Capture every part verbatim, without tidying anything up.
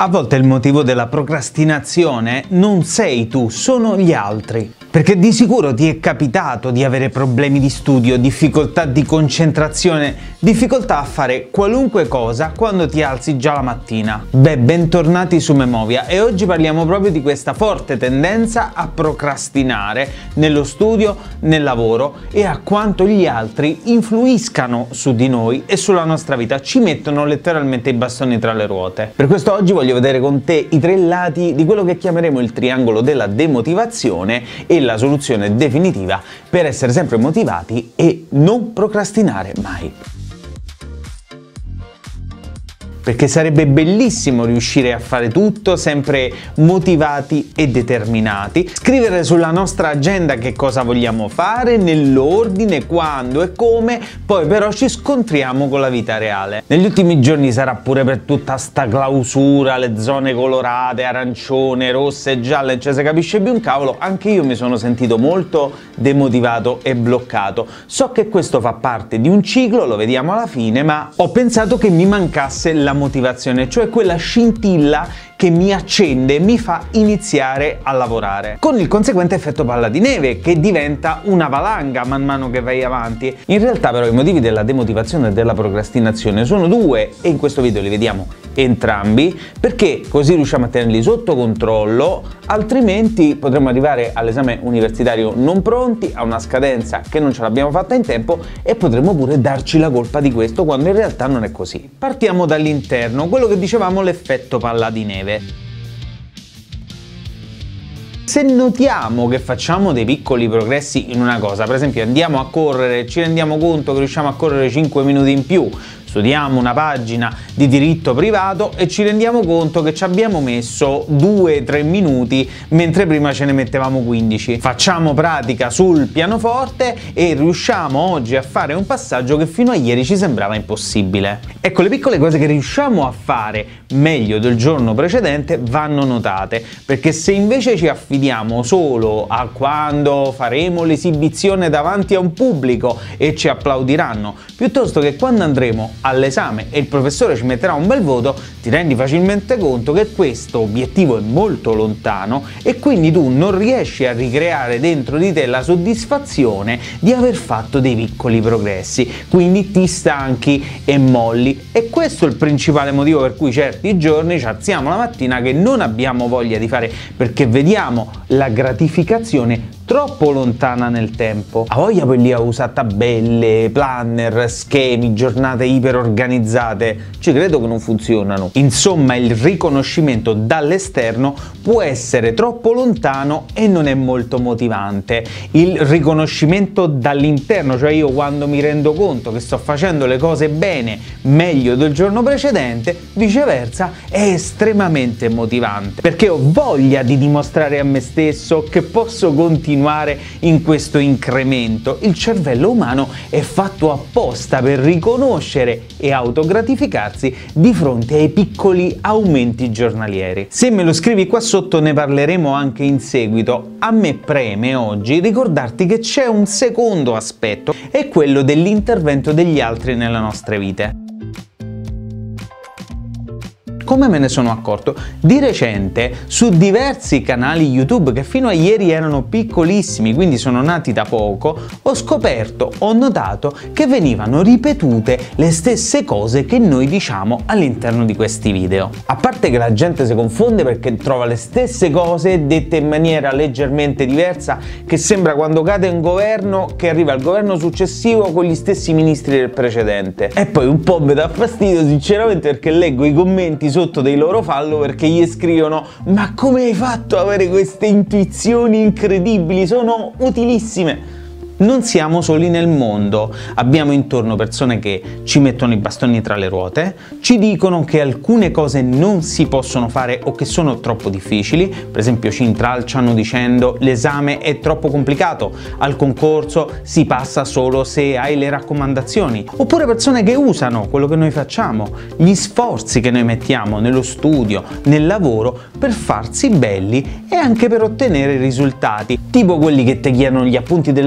A volte il motivo della procrastinazione non sei tu, sono gli altri. Perché di sicuro ti è capitato di avere problemi di studio, difficoltà di concentrazione, difficoltà a fare qualunque cosa quando ti alzi già la mattina. Beh, bentornati su Memovia e oggi parliamo proprio di questa forte tendenza a procrastinare nello studio, nel lavoro e a quanto gli altri influiscano su di noi e sulla nostra vita, ci mettono letteralmente i bastoni tra le ruote. Per questo oggi voglio vedere con te i tre lati di quello che chiameremo il triangolo della demotivazione e la soluzione definitiva per essere sempre motivati e non procrastinare mai. Perché sarebbe bellissimo riuscire a fare tutto sempre motivati e determinati, scrivere sulla nostra agenda che cosa vogliamo fare, nell'ordine, quando e come, poi però ci scontriamo con la vita reale. Negli ultimi giorni sarà pure per tutta sta clausura, le zone colorate, arancione, rosse, gialle, cioè se capisce più un cavolo, anche io mi sono sentito molto demotivato e bloccato. So che questo fa parte di un ciclo, lo vediamo alla fine, ma ho pensato che mi mancasse la motivazione, cioè quella scintilla che mi accende e mi fa iniziare a lavorare, con il conseguente effetto palla di neve che diventa una valanga man mano che vai avanti. In realtà però i motivi della demotivazione e della procrastinazione sono due e in questo video li vediamo entrambi, perché così riusciamo a tenerli sotto controllo, altrimenti potremmo arrivare all'esame universitario non pronti, a una scadenza che non ce l'abbiamo fatta in tempo e potremmo pure darci la colpa di questo quando in realtà non è così. Partiamo dall'interno, quello che dicevamo, l'effetto palla di neve. Se notiamo che facciamo dei piccoli progressi in una cosa, per esempio andiamo a correre, ci rendiamo conto che riusciamo a correre cinque minuti in più, studiamo una pagina di diritto privato e ci rendiamo conto che ci abbiamo messo due tre minuti mentre prima ce ne mettevamo quindici. Facciamo pratica sul pianoforte e riusciamo oggi a fare un passaggio che fino a ieri ci sembrava impossibile. Ecco, le piccole cose che riusciamo a fare meglio del giorno precedente vanno notate, perché se invece ci affidiamo solo a quando faremo l'esibizione davanti a un pubblico e ci applaudiranno, piuttosto che quando andremo all'esame e il professore ci metterà un bel voto, ti rendi facilmente conto che questo obiettivo è molto lontano e quindi tu non riesci a ricreare dentro di te la soddisfazione di aver fatto dei piccoli progressi, quindi ti stanchi e molli. E questo è il principale motivo per cui certi giorni ci alziamo la mattina che non abbiamo voglia di fare, perché vediamo la gratificazione troppo lontana nel tempo. A voglia poi lì a usare tabelle, planner, schemi, giornate iper organizzate, ci credo che non funzionano. Insomma, il riconoscimento dall'esterno può essere troppo lontano e non è molto motivante. Il riconoscimento dall'interno, cioè io quando mi rendo conto che sto facendo le cose bene, meglio del giorno precedente, viceversa, è estremamente motivante, perché ho voglia di dimostrare a me stesso che posso continuare in questo incremento. Il cervello umano è fatto apposta per riconoscere e autogratificarsi di fronte ai piccoli aumenti giornalieri. Se me lo scrivi qua sotto ne parleremo anche in seguito. A me preme oggi ricordarti che c'è un secondo aspetto, è quello dell'intervento degli altri nelle nostre vite. Come me ne sono accorto? Di recente su diversi canali YouTube che fino a ieri erano piccolissimi, quindi sono nati da poco, ho scoperto, ho notato che venivano ripetute le stesse cose che noi diciamo all'interno di questi video. A parte che la gente si confonde perché trova le stesse cose dette in maniera leggermente diversa, che sembra quando cade un governo che arriva il governo successivo con gli stessi ministri del precedente. E poi un po' mi dà fastidio sinceramente perché leggo i commenti sotto dei loro follower che gli scrivono: ma come hai fatto ad avere queste intuizioni incredibili, sono utilissime. Non siamo soli nel mondo, abbiamo intorno persone che ci mettono i bastoni tra le ruote, ci dicono che alcune cose non si possono fare o che sono troppo difficili, per esempio ci intralciano dicendo l'esame è troppo complicato, al concorso si passa solo se hai le raccomandazioni, oppure persone che usano quello che noi facciamo, gli sforzi che noi mettiamo nello studio, nel lavoro, per farsi belli e anche per ottenere risultati, tipo quelli che ti chiedono gli appunti delle lezioni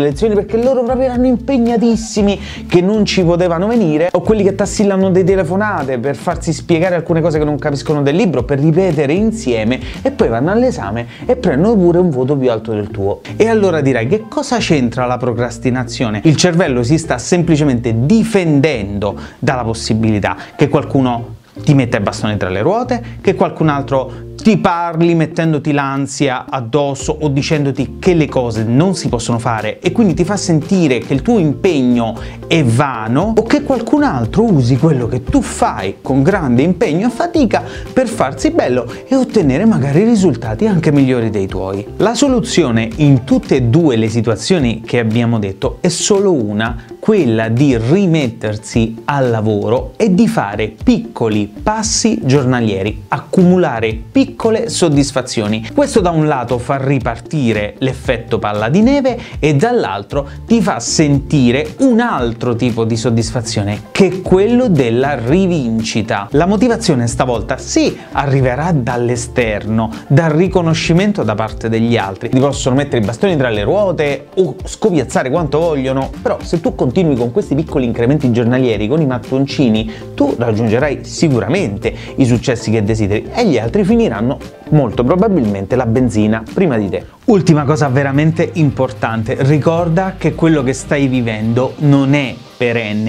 perché loro proprio erano impegnatissimi che non ci potevano venire, o quelli che t'assillano delle telefonate per farsi spiegare alcune cose che non capiscono del libro, per ripetere insieme, e poi vanno all'esame e prendono pure un voto più alto del tuo. E allora dirai, che cosa c'entra la procrastinazione? Il cervello si sta semplicemente difendendo dalla possibilità che qualcuno ti metta i bastoni tra le ruote, che qualcun altro ti parli mettendoti l'ansia addosso o dicendoti che le cose non si possono fare e quindi ti fa sentire che il tuo impegno è vano, o che qualcun altro usi quello che tu fai con grande impegno e fatica per farsi bello e ottenere magari risultati anche migliori dei tuoi. La soluzione in tutte e due le situazioni che abbiamo detto è solo una, quella di rimettersi al lavoro e di fare piccoli passi giornalieri, accumulare piccole soddisfazioni. Questo da un lato fa ripartire l'effetto palla di neve e dall'altro ti fa sentire un altro tipo di soddisfazione, che è quello della rivincita. La motivazione stavolta sì arriverà dall'esterno, dal riconoscimento da parte degli altri. Ti possono mettere i bastoni tra le ruote o scopiazzare quanto vogliono, però se tu continui con questi piccoli incrementi giornalieri, con i mattoncini, tu raggiungerai sicuramente i successi che desideri e gli altri finiranno molto probabilmente la benzina prima di te. Ultima cosa veramente importante, ricorda che quello che stai vivendo non è perenne.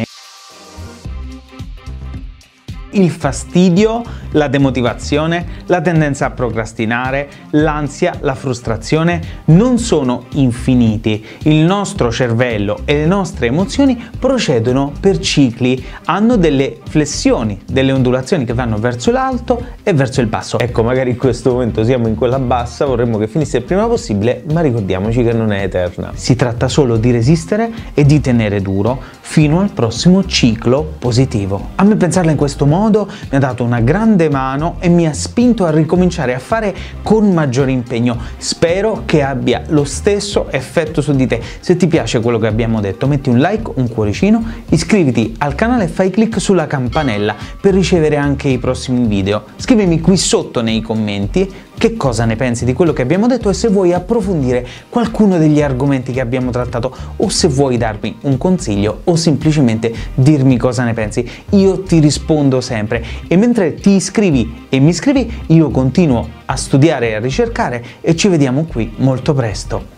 Il fastidio, la demotivazione, la tendenza a procrastinare, l'ansia, la frustrazione non sono infiniti. Il nostro cervello e le nostre emozioni procedono per cicli, hanno delle flessioni, delle ondulazioni che vanno verso l'alto e verso il basso. Ecco, magari in questo momento siamo in quella bassa, vorremmo che finisse il prima possibile, ma ricordiamoci che non è eterna. Si tratta solo di resistere e di tenere duro fino al prossimo ciclo positivo. A me pensarla in questo modo mi ha dato una grande mano e mi ha spinto a ricominciare a fare con maggiore impegno. Spero che abbia lo stesso effetto su di te. Se ti piace quello che abbiamo detto, metti un like, un cuoricino, iscriviti al canale e fai clic sulla campanella per ricevere anche i prossimi video. Scrivimi qui sotto nei commenti che cosa ne pensi di quello che abbiamo detto e se vuoi approfondire qualcuno degli argomenti che abbiamo trattato, o se vuoi darmi un consiglio o semplicemente dirmi cosa ne pensi. Io ti rispondo sempre e mentre ti iscrivi e mi iscrivi io continuo a studiare e a ricercare e ci vediamo qui molto presto.